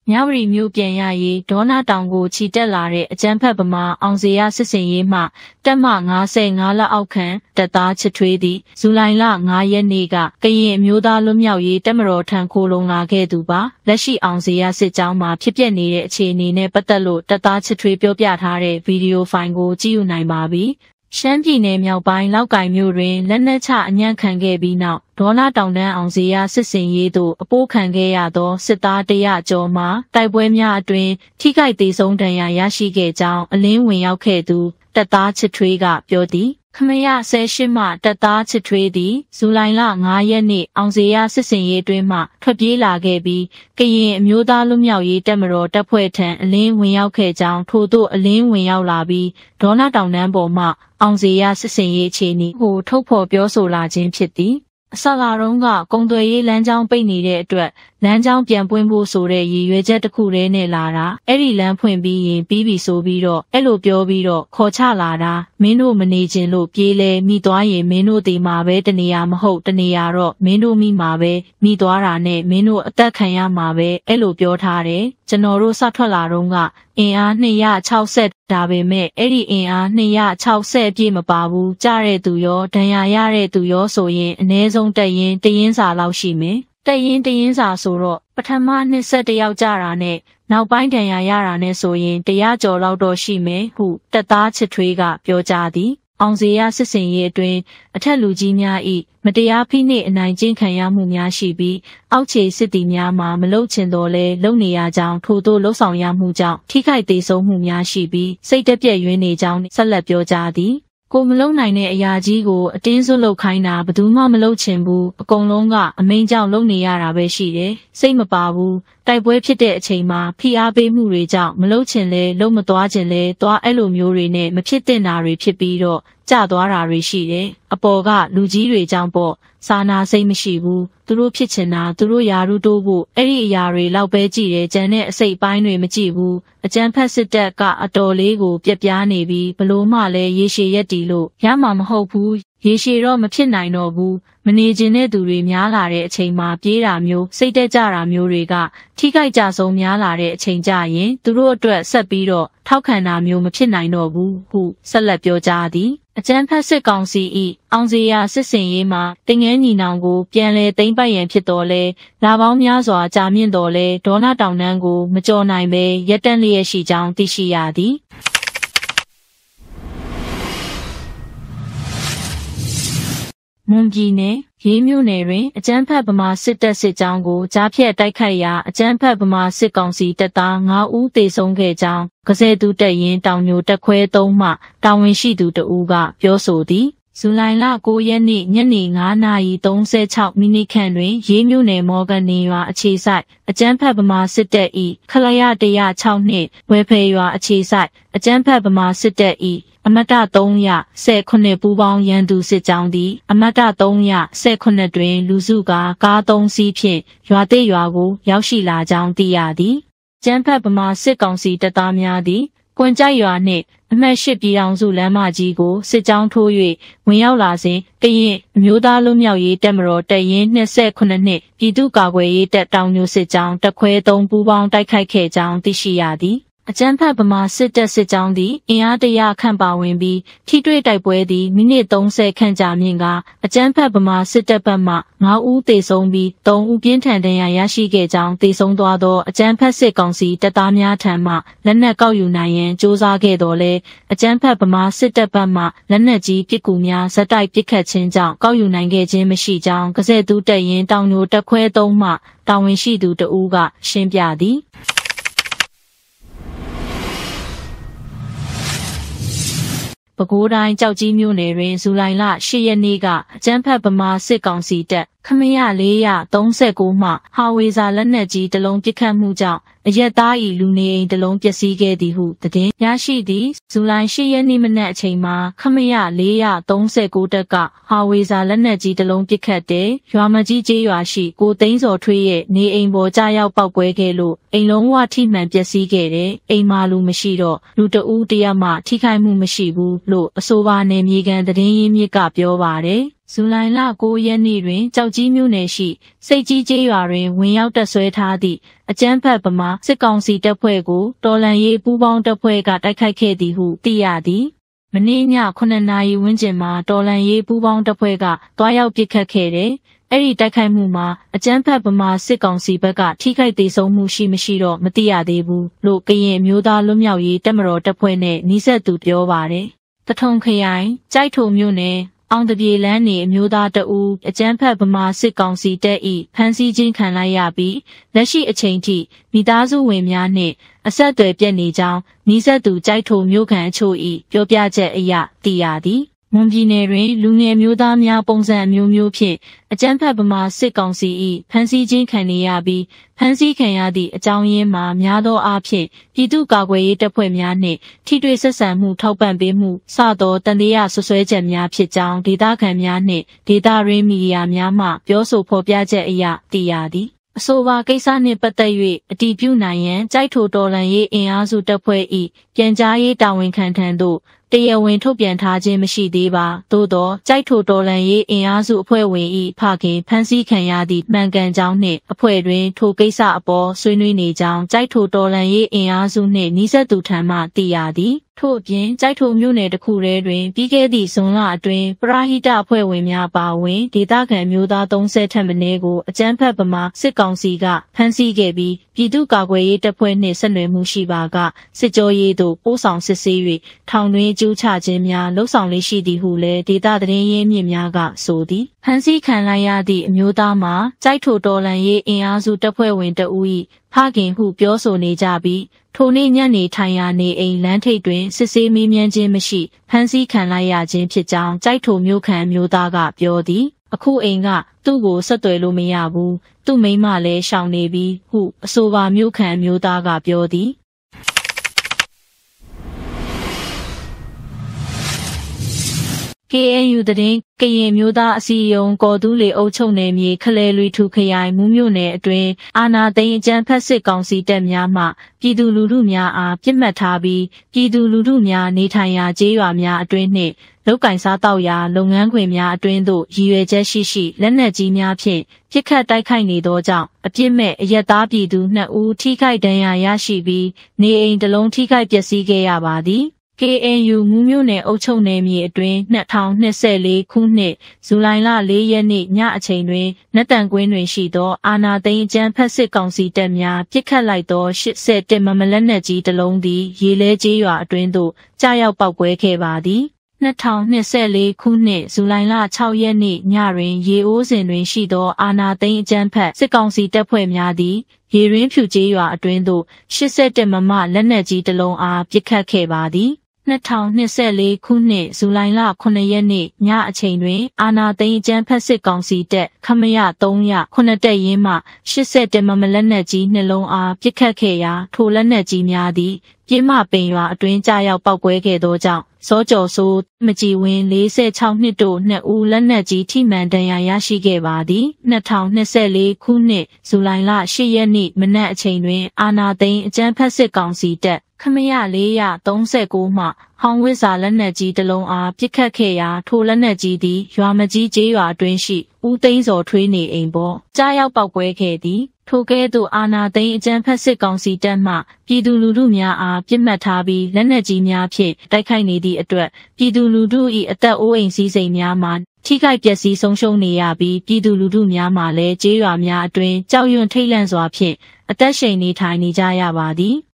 မြဝတီမြို့ပြန်ရရေးဒေါနာတောင်ကိုချီတက်လာတဲ့အကြမ်းဖက်ဗမာအောင်ဇေယျစစ်စင်ရေးမှတပ်မ55လက်အောက်ခံတပ်သားချစ်ထွေးသည်ဇူလိုင်လ9ရက်နေ့ကကရင်အမျိုးသားလွတ်မြောက်ရေးတပ်မတော်ထံခိုလုံလာခဲ့သူပါလက်ရှိအောင်ဇေယျစစ်ကြောင်းမှာဖြစ်ပျက်နေတဲ့အခြေအနေနဲ့ပတ်သက်လို့တပ်သားချစ်ထွေးပြောပြထားတဲ့ဗီဒီယိုဖိုင်ကိုကြည့်ယူနိုင်ပါပြီရှမ်းပြည်နယ်မြောက်ပိုင်းလောက်ကိုင်မြို့တွင်လက်နက်ချအညံ့ခံခဲ့ပြီးနောက်ဒေါနာတောင်တန်းအောင်ဇေယျစစ်စင်ရေးသို့အပိုးခံခဲ့ရသောစစ်သား100ကျော်မှတိုက်ပွဲများအတွင်ထိခိုက်ဒေဆုံးဒဏ်ရာရရှိခဲ့ကြောင်းအလင်းဝင်ရောက်ခဲ့သူတပ်သားချစ်ထွေးကပြောသည်ခမရ18မှတပ်သားချစ်ထွေးသည်ဇူလိုင်လ9ရက်နေ့အောင်ဇေယျစစ်စင်ရေးတွင်မှထွက်ပြေးလာခဲ့ပြီးကရင်အမျိုးသားလွတ်မြောက်ရေးတပ်မတော်တပ်ဖွဲ့ထံအလင်းဝင်ရောက်ခဲ့ကြောင်းထို့သို့အလင်းဝင်ရောက်လာပြီးဒေါနာတောင်တန်းပေါ်မှအောင်ဇေယျစစ်စင်ရေးအခြေအနေကိုထုတ်ဖော်ပြောဆိုလာခြင်းဖြစ်သည်အစလာတုန်းကကုံသွယ်ရေးလမ်းကြောင်းပိတ်နေတဲ့အတွက်လမ်းကြောင်းပြန်ပွင့်ဖို့ဆိုတဲ့ရည်ရွယ်ချက်တစ်ခုတည်းနဲ့လာတာအဲ့ဒီလမ်းဖွင့်ပြီးရင်ပြီးပြီဆိုပြီးတော့အဲ့လိုပြောပြီးတော့ခေါ်ချလာတာမင်းတို့မနေခြင်းလို့ပြေးလဲမိသွားရင်မင်းတို့ဒီမှာပဲတနေရာမဟုတ်တနေရာတော့မင်းတို့မိမှာပဲမိသွားတာနဲ့မင်းတို့အသက်ခံရမှာပဲအဲ့လိုပြောထားတယ်ကျွန်တော်တို့စထွက်လာတော့ကအင်အား260ဒါပေမဲ့အဲ့ဒီအင်အား260ပြည့်မပါဘူးကြားတဲ့သူရောဒဏ်ရာရတဲ့သူရောဆိုရင်အနည်းဆုံးတရင်စာလောက်ရှိမယ်တရင်စာဆိုတော့ပထမ21ယောက်ကြတာနဲ့နောက်ပိုင်းဒဏ်ရာရတာနဲ့ဆိုရင်100ကျော်လောက်တော့ရှိမယ်ဟုတပ်သားချစ်ထွေးကပြောကြားသည်အောင်ဇေယျစစ်စင်ရေးအတွင်းအထက်လူကြီးများ၏မတရားဖိနှိပ်အနိုင်ကျင့်ခံရမှုများရှိပြီးအောက်ခြေစစ်သည်များမှာမလုံချင်တော်လဲလုံနေရကြောင်းထို့သို့လှုံ့ဆော်ရမှုကြောင့်ထိခိုက်ဒေဆုံးမှုများရှိပြီးစိတ်တက်ပြည့်ရွေးနေကြောင်းဆက်လက်ပြောကြားသည်ကိုမလုံနိုင်တဲ့အရာကြီးကိုအတင်းစွတ်လုပ်ခိုင်းတာဘယ်သူမှမလုပ်ချင်ဘူးအကုန်လုံးကအမိန်ကြောင့်လုပ်နေရတာပဲရှိတယ်စိတ်မပါဘူးတိုက်ပွဲဖြစ်တဲ့အချိန်မှာဖိအားပေးမှုတွေကြောင့်မလုပ်ချင်လဲလုပ်မသွားချင်လဲသွားအဲ့လိုမျိုးတွေနဲ့မဖြစ်သင့်တာတွေဖြစ်ပြီးတော့ကျသွားတာတွေရှိတယ်အပေါ်ကလူကြီးတွေကြောင့်ပေါ့စာနာစိတ်မရှိဘူးသူတို့ဖြစ်ချင်တာသူတို့ယာရုတိုးဖို့အဲ့ဒီအရာတွေလောက်ပဲကြည့်တယ်ကြံတဲ့အစိတ်ပိုင်းတွေမကြည့်ဘူးအကျန်းဖက်စစ်တပ်ကအတော်လေးကိုပြက်ပြားနေပြီးဘလို့မှလည်းရေရှည်ရက်တီလို့ရမှာမဟုတ်ဘူးရေရှည်တော့မဖြစ်နိုင်တော့ဘူးမနေခြင်းတဲ့သူတွေများလာတဲ့အချိန်မှာပြေးတာမျိုးစိတ်တက်ကြတာမျိုးတွေကထိခိုက်ကြဆုံးများလာတဲ့အချိန်ကြရင်သူတို့အတွက်ဆက်ပြီးတော့ထောက်ခံတာမျိုးမဖြစ်နိုင်တော့ဘူးဟုဆက်လက်ပြောကြားသည်အကျန်းဖက်စစ်ကောင်စီ၏အောင်ဇေယျစစ်စင်ရေးမှာတင်ငန်းညီနောင်ကိုပြန်လဲသိမ်းပိုက်ရန်ဖြစ်တော်လဲလာပေါင်းများစွာကြာမြင့်တော်လဲဒေါနာတောင်တန်းကိုမကြော်နိုင်ပဲရက်တန့်လျက်ရှိကြောင်းသိရှိရသည်မွန်ပြည်နယ်ရေးမြို့နယ်တွင်အကြမ်းဖက်ဗမာစစ်တပ်စစ်ကြောင်းကိုကြားဖြတ်တိုက်ခိုက်ရာအကြမ်းဖက်ဗမာစစ်ကောင်စီတပ်သား9ဦးသေဆုံးခဲ့ကြောင်းကစဲသူတပ်ရင်းတောင်ညိုတပ်ခွဲ3မှတာဝန်ရှိသူတဦးကပြောဆိုသည်ဇူလိုင်လ9ရက်နေ့ညနေ9:36မိနစ်ခန့်တွင်ရေးမြို့နယ်မော်ဂန်နေရွာအခြေစိုက်အကြမ်းဖက်ဗမာစစ်တပ်၏ခလရ106နှင့်ဝဲဖယ်ရွာအခြေစိုက်အကြမ်းဖက်ဗမာစစ်တပ်၏အမတ်တ319ပူးပေါင်းရန်သူစစ်ကြောင်းသည်အမတ်တ319တွင်လူစုကား3စီးဖြင့်ရွာတိတ်ရွာကိုရောက်ရှိလာကြောင်းသိရသည်ကျန်းဖက်ဗမာစစ်ကောင်စီတပ်သားများသည်ကွန်ကြိုက်ရွာနှင့်အမှတ်8ပြည်ထောင်စုလမ်းမကြီးကိုစစ်ကြောင်းထိုး၍ဝင်ရောက်လာစဉ်ကရင်အမျိုးသားလွတ်မြောက်ရေးတပ်မတော်တပ်ရင်း28နှင့်ပြည်သူ့ကာကွယ်ရေးတပ်တောင်ညိုစစ်ကြောင်းတပ်ခွဲ3ပူးပေါင်းတိုက်ခိုက်ခဲ့ကြောင်းသိရှိရသည်အကြမ်းဖက်ဗမာစစ်တပ်စစ်ကြောင်းသည်အင်အား100ခန့်ပါဝင်ပြီးထိတွေ့တိုက်ပွဲသည်မိနစ်30ခန့်ကြာမြင့်ကအကြမ်းဖက်ဗမာစစ်တပ်ဘက်မှ9ဦးသေဆုံးပြီး3ဦးပြင်းထန်ဒဏ်ရာရရှိခဲ့ကြောင်းသေဆုံးသွားသောအကြမ်းဖက်စစ်ကောင်စီတပ်သားများထံမှလက်နက်ကောက်ယူနိုင်ရန်စ조사ခဲ့တော်လဲအကြမ်းဖက်ဗမာစစ်တပ်ဘက်မှလက်နက်ကြီးပစ်ကူများဇက်တိုက်ပစ်ခတ်ခြင်းကြောင့်ကောက်ယူနိုင်ခဲ့ခြင်းမရှိကြောင်းကစဲသူတပ်ရင်းတောင်ညိုတပ်ခွဲ3မှတာဝန်ရှိသူတဦးကရှင်းပြသည်ပဲခူးတိုင်းကြောက်ကြီးမြို့နယ်တွင်ဇူလိုင်လ10ရက်နေ့ကအကြမ်းဖက်ဗမာစစ်ကောင်စီတပ်ခမရ439မှဟာဝေဇာလက်နက်ကြီးတစ်လုံးပစ်ခတ်မှုကြောင့်အရက်သား၏လူနေအိမ်တစ်လုံးပျက်စီးခဲ့သည်ဟုသတင်းရရှိသည်ဇူလိုင်10ရက်နေ့မနက်အချိန်မှာခမရ439တပ်ကဟာဝေဇာလက်နက်ကြီးတစ်လုံးပစ်ခတ်တဲ့ရွာမကြီးကျေးရွာရှိကိုသိန်းစော်ထွေးရဲ့နေအိမ်ပေါ်ကြားရောက်ပောက်ကွဲခဲ့လို့အိမ်လုံးဝထိမှန်ပျက်စီးခဲ့တယ်အိမ်မှာလူမရှိတော့လူတဦးတယောက်မှထိခိုက်မှုမရှိဘူးလို့အဆိုပါနယ်မြေခံသတင်းရင်းမြစ်ကပြောပါတယ်ဇူလိုင်လ9 ရက်နေ့တွင်ကြောက်ကြီးမြို့နယ်ရှိစိတ်ကြီးကျေးရွာတွင်ဝင်ရောက်တပ်ဆွဲထားသည့်အကြမ်းဖက်ဗမာစစ်ကောင်စီတပ်ဖွဲ့ကိုတော်လှန်ရေးပူးပေါင်းတပ်ဖွဲ့ကတိုက်ခိုက်ခဲ့သည်ဟုသိရသည်။မနေ့ည9 နာရီဝန်းကျင်မှာတော်လှန်ရေးပူးပေါင်းတပ်ဖွဲ့ကတွားရောက်ပစ်ခတ်ခဲ့တယ်။အဲ့ဒီတိုက်ခိုက်မှုမှာအကြမ်းဖက်ဗမာစစ်ကောင်စီဘက်ကထိခိုက်ဒေဆုံးမှုရှိမရှိတော့မသိရသေးဘူးလို့ကရင်မျိုးသားလွတ်မြောက်ရေးတပ်မတော်တပ်ဖွဲ့နဲ့နှိစက်သူပြောပါတယ်။တထုံခရိုင်ကြိုက်ထုံမြို့နယ်အောင်တပြေလန်းနေအမျိုးသားတဦးအကြမ်းဖက်ဗမာစစ်ကောင်စီတပ်၏ဖမ်းဆီးခြင်းခံလိုက်ရပြီးလက်ရှိအချိန်ထိမိသားစုဝင်များနှင့်အဆက်အသွယ်ပြတ်နေကြောင်းနှိစက်သူကြိုက်ထုံမြို့ခံအချို့၏ပြောပြချက်အရသိရသည်မွန်ပြည်နယ်တွင်လူငယ်မျိုးသားများပုံစံအမျိုးမျိုးဖြင့်အကြမ်းဖက်ဗမာစစ်ကောင်စီ၏ဖမ်းဆီးခြင်းခံနေရပြီးဖမ်းဆီးခံရသည့်အကြောင်းရင်းမှာများသောအားဖြင့်ပြည်သူ့ကာကွယ်ရေးတပ်ဖွဲ့များနှင့်ထိတွေ့ဆက်ဆံမှုထောက်ပံ့ပေးမှုစသောတန်တရားဆွဆွဲချက်များဖြစ်ကြောင်းဒေသခံများနှင့်ဒေသရင်းမီဒီယာများမှပြောဆိုဖော်ပြချက်အရသိရသည်အဆိုပါကိစ္စနှင့်ပတ်သက်၍အတည်ပြုနိုင်ရန်ကြိုက်ထိုတော်လှန်ရေးအင်အားစုတပ်ဖွဲ့၏ပြန်ကြားရေးတာဝန်ခံထံသို့တရားဝင်ထုတ်ပြန်ထားခြင်းမရှိသေးပါသို့သောကြိုက်ထိုတော်လှန်ရေးအင်အားစုအဖွဲ့ဝင်၏ဖခင်ဖမ်းဆီးခံရသည့်မှန်ကန်ကြောင်းနှင့်အဖွဲ့တွင်ထိုကိစ္စအပေါ်ဆွေးနွေးနေကြောင်းကြိုက်ထိုတော်လှန်ရေးအင်အားစုနှင့်နှိစက်သူထံမှသိရသည်ထို့အပြင်ကြိုက်ထုံမြို့နယ်တစ်ခုထဲတွင်ပြီးခဲ့သည့်ဇွန်လအတွင်းပရာဟိတအဖွဲ့ဝင်များပါဝင်ဒေသခံမျိုးသား30ထက်မနည်းကိုအကြမ်းဖက်ဗမာစစ်ကောင်စီကဖမ်းဆီးခဲ့ပြီးပြည်သူ့ကာကွယ်ရေးတပ်ဖွဲ့နှင့်ဆက်နွယ်မှုရှိပါကစစ်ကြောရေးသို့ပို့ဆောင်စစ်ဆေး၍ထောင်တွင်ကျူးချခြင်းများလှုပ်ဆောင်လေးရှိသည်ဟုလည်းဒေသသတင်းရင်းမြစ်များကဆိုသည်ဖမ်းဆီးခံလိုက်ရသည့်အမျိုးသားမှာကြိုက်ထိုတော်လှန်ရေးအင်အားစုတပ်ဖွဲ့ဝင်တဦး၏ဖခင်ဟုပြောဆိုနေကြပြီးထိုနေ့ညနေထိုင်ရာနေအိမ်လမ်းထိပ်တွင်စစ်ဆေးမေးမြန်းခြင်းမရှိဖမ်းဆီးခံလိုက်ရခြင်းဖြစ်ကြောင်းကြိုက်ထိုမျိုးခံမျိုးသားကပြောသည်အခုအိမ်ကသူ့ကိုဆက်သွယ်လို့မရဘူးသူ့မိန်းမလည်းရှောင်နေပြီဟုအဆိုပါမျိုးခံမျိုးသားကပြောသည် KNU သတင်းကရင်မျိုးသားအစည်းအရုံးကော်တူးလေအုပ်ချုပ်နယ်မြေခလဲလွီထူခရိုင်မူးမြို့နယ်အတွင်းအာဏာသိမ်းအကြမ်းဖက်စစ်ကောင်စီတပ်များမှပြည်သူလူထုများအားပြစ်မှတ်ထားပြီးပြည်သူလူထုများနေထိုင်ရာကျေးရွာများအတွင်းနှင့်လုပ်ကင်စားတောက်ရာလုပ်ငန်းခွင်များအတွင်းသို့ရည်ရွယ်ချက်ရှိလက်နက်ကြီးများဖြင့်ပစ်ခတ်တိုက်ခိုက်နေသောကြောင့်အပြစ်မဲ့အရက်သားပြည်သူ2ဦးထိခိုက်ဒဏ်ရာရရှိပြီးနေအိမ်တစ်လုံးထိခိုက်ပျက်စီးခဲ့ရပါသည်KNU မူးမြို့နယ်အုပ်ချုပ်နယ်မြေအတွင်း2024ခုနှစ်ဇူလိုင်လ4ရက်နေ့ညအချိန်တွင်နတ်တန်ကွင်းတွင်ရှိသောအာနာသိန်းအကျန်းဖက်စစ်ကောင်စီတပ်များပစ်ခတ်လိုက်သော81မမလက်နက်ကြီးတစ်လုံးသည်ရေလဲကျေးရွာအတွင်းသို့ကြားရောက်ပောက်ကွဲခဲ့ပါသည်2024ခုနှစ်ဇူလိုင်လ6ရက်နေ့ညတွင်ရေအိုးစင်တွင်ရှိသောအာနာသိန်းအကျန်းဖက်စစ်ကောင်စီတပ်ဖွဲ့များသည်ရေရင်းဖြူကျေးရွာအတွင်းသို့81မမလက်နက်ကြီးတစ်လုံးအားပစ်ခတ်ခဲ့ပါသည်2024ခုနှစ်ဇူလိုင်လ9ရက်နေ့ညအချိန်တွင်အာနာသိန်းအကျန်းဖက်စစ်ကောင်စီတပ်ခမရ309တပ်ရင်းမှ81မမလက်နက်ကြီးနှလုံးအားပစ်ခတ်ခဲ့ရာထိုလက်နက်ကြီးများသည်ပြင်းမပင်ရွာအတွင်းကြားရောက်ပောက်ကွဲခဲ့သောကြောင့်စောကျော်စိုးမကြည်ဝင်း46နှစ်တို့2ဦးလက်နက်ကြီးထိမှန်ဒဏ်ရာရရှိခဲ့ပါသည်2024ခုနှစ်ဇူလိုင်လ10ရက်နေ့မနက်အချိန်တွင်အာနာသိန်းအကျန်းဖက်စစ်ကောင်စီတပ်ခမရ439မှဟောင်းဝစ်စာလက်နက်ကြီးတစ်လုံးအားပစ်ခတ်ခဲ့ရာထိုလက်နက်ကြီးသည်ရွာမကြီးကျေးရွာအတွင်းရှိဦးသိန်းစောထွေးနေအိမ်ပေါ်ကြားရောက်ပောက်ကွဲခဲ့သည်ထိုကဲ့သို့အာနာသိန်းအကျန်းဖက်စစ်ကောင်စီတပ်မှပြည်သူလူထုများအားပြစ်မှတ်ထားပြီးလက်နက်ကြီးများဖြင့်တိုက်ခိုက်နေသည့်အတွက်ပြည်သူလူထု၏အသက်အိုးအိမ်စည်းစိမ်များမှာထိခိုက်ပျက်စီးဆုံးရှုံးနေရပြီးပြည်သူလူထုများမှာလည်းကျေးရွာများအတွင်းကြောက်ရွံ့ထိတ်လန့်စွာဖြင့်အသက်ရှင်နေထိုင်နေကြရပါသည်